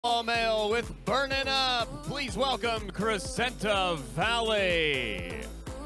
All male with Burnin' Up. Please welcome Crescenta Valley.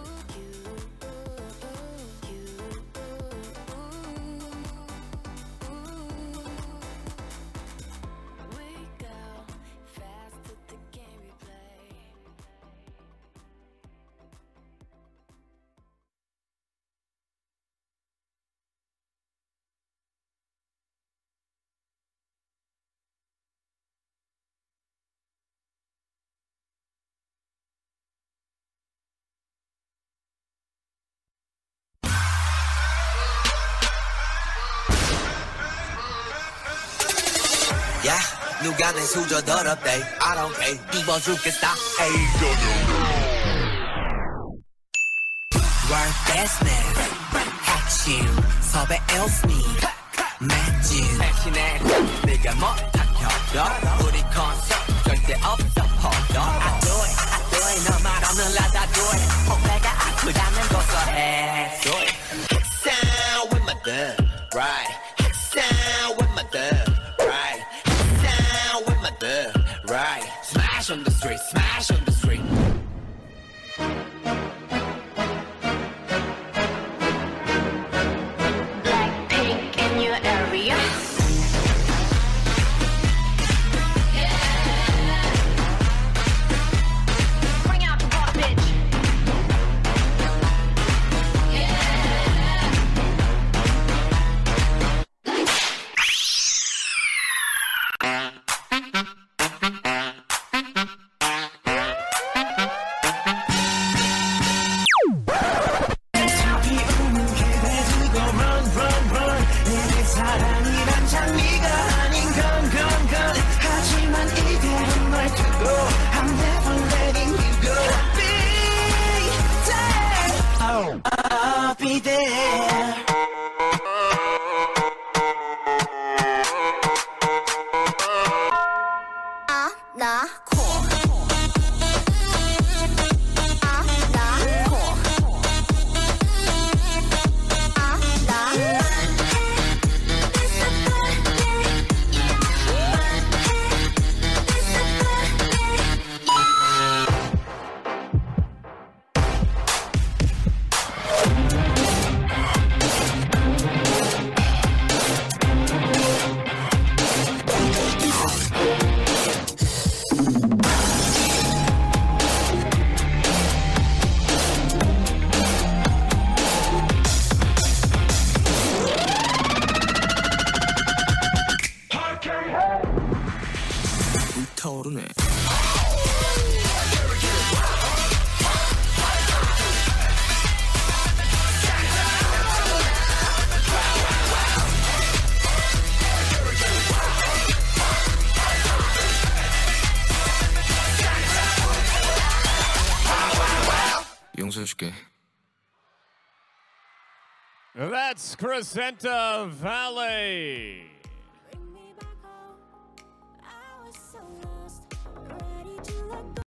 야, 누가 내 수저 더럽대. I don't care. 입어 죽겠다. Hey. Work best man. 핵심. 섭외 elsme. 매진. 핵심해. 네가 못한 협력. 우리 컨셉 절대 없어. hold on. I do it. 너 말 없는 라다 do it. 혹배가 아프다면 고소해. Do it. 핵상 with my thug. Right. 핵상 with my thug. Right. With my thug, right? Smash on the street, smash on the street. Like pink in your area. Bring out the water, bitch. 사랑이란 장미가 아닌 건 하지만 이대로 널 두고 I'm never letting you go. Be there. I'll be there. 나 코. 나 코. 불타오르네. 용서해줄게. That's Crescenta Valley.